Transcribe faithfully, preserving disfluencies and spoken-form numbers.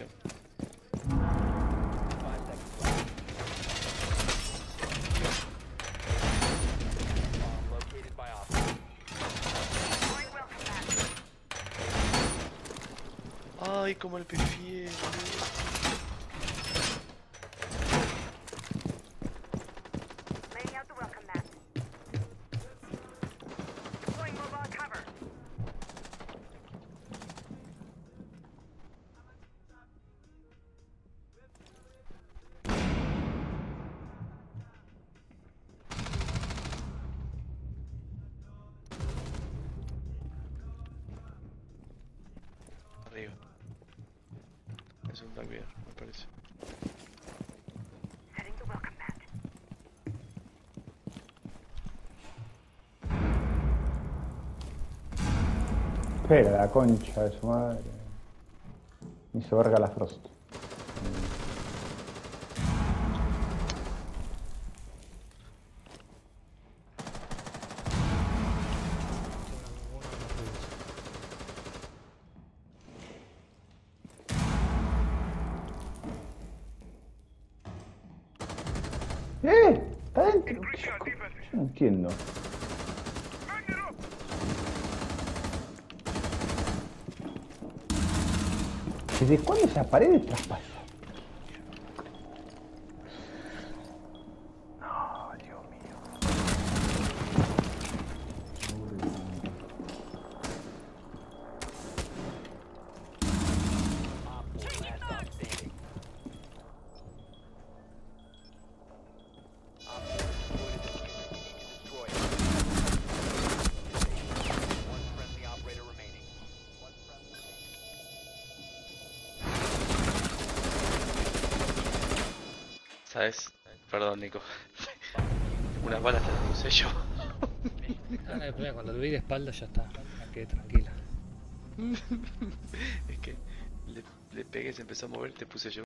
habitación. Ay, como el pifié, boludo. Arriba. Es un Blackbeard, me parece. Espera, la concha de su madre. Me hizo verga la Frost. ¡Eh! ¿Está dentro? Yo no entiendo. ¿Desde cuándo esa pared traspasa? No, Dios mío. ¿Sabes? Perdón, Nico. Unas balas te las puse yo. Ah, no hay problema, cuando lo vi de espalda ya está. Me quedé tranquila. Es que le, le pegué, se empezó a mover y te puse yo.